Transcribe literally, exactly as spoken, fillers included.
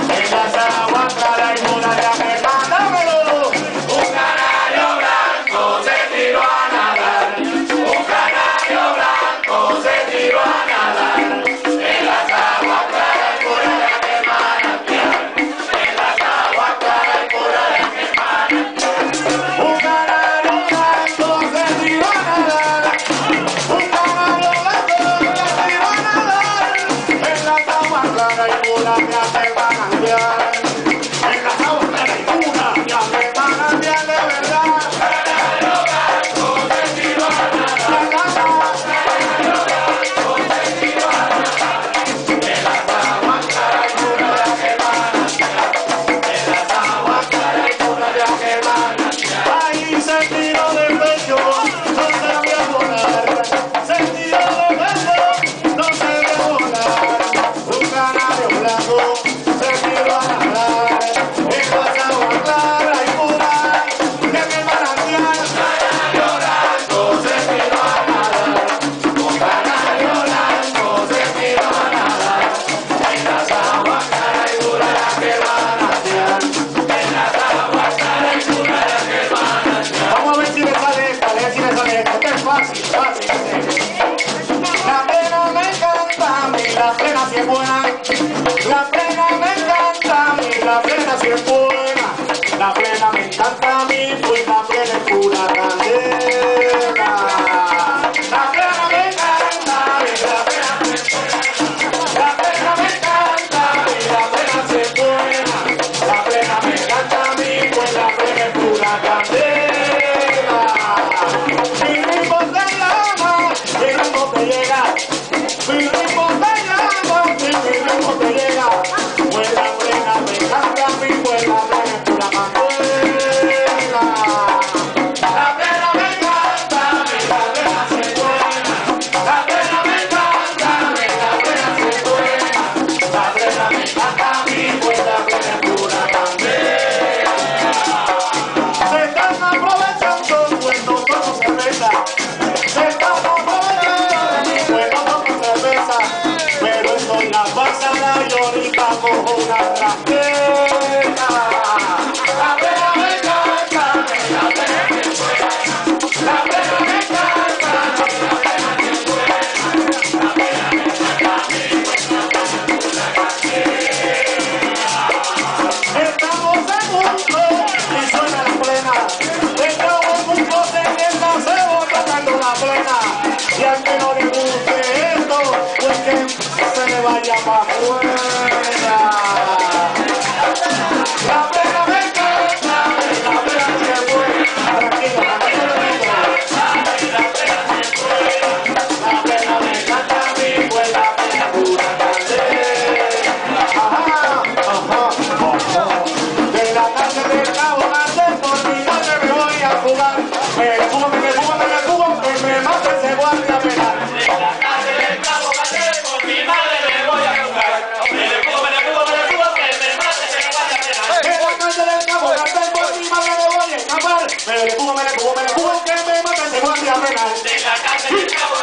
En las aguas claras y puras de Aquelman, dámelo. Un canario blanco se tiró a nadar. Un canario blanco se tiró a nadar. En las aguas claras y puras de Aquelman. En las aguas claras y puras de Aquelman. Un canario blanco se tiró a nadar. Un canario blanco se tiró a nadar. En las aguas claras y puras de Aquelman. En las aguas claras y puras de Aquelman, de verdad. Canario blanco se tiró a nadar. En las aguas claras y puras de Aquelman. En las aguas claras y puras de Aquelman. Ahí se tiró de pecho, no se vio volar. Se tiró de pecho, no se vio volar. Un canario blanco se tiró a nadar. En las aguas claras y puras de Aquelman. Canario blanco se tiró a nadar. Un canario blanco se tiró a nadar. En las aguas claras y puras de Aquelman. En las aguas claras y puras de Aquelman. Vamos a ver si le sale esta, a ver si le sale esta. Esta es fácil, fácil. La plena me encanta a mí, la plena si es buena. La plena me encanta a mí, la plena si es buena. La plena me encanta a mí, pues la plena es pura candela. La plena me encanta a mí, la plena si es buena. La plena me encanta a mí, la plena si es buena. La plena me encanta a mí, pues la plena es pura candela. Mi ritmo te llama, mi ritmo te llega. Mi ritmo te llama, mi ritmo te llega. Pues la plena me encanta a mí, pues la plena es pura candela. La plena me encanta a mí, la plena si es buena. La plena me encanta a mí, la plena si es buena. La plena me encanta a mí, pues la plena es pura candela. Se están aprovechando, pues no tomo cerveza. Se están aprovechando, pues no tomo cerveza. Pero estoy la pasada y ahorita cojo una raqueta. La plena me encanta, la plena me buena. La plena me encanta, la plena me buena. La plena me encanta a mí, pues la plena es pura candela. Estamos en mundo y suena la plena. Estamos en mundo teniendo cebo tocando la plena. Y al que no le guste esto, pues que se le vaya para afuera. La plena me encanta, la plena si es buena. Tranquilo, tranquilo, tranquilo. La plena si es buena. La plena me encanta a mí, pues la plena es pura candela. Ajá, ajá, ajá. De la tarde del cabo grande, por mi madre me voy a jugar. Me subo, me subo, me subo, que me mate ese guardia penal. De la tarde del cabo grande, por mi madre me voy a jugar. Me subo, me subo, me subo, que me mate ese guardia penal. De la tarde del cabo grande, por mi madre me voy a escapar. Me subo, me subo, me subo, que me mate ese guardia penal. De la tarde del cabo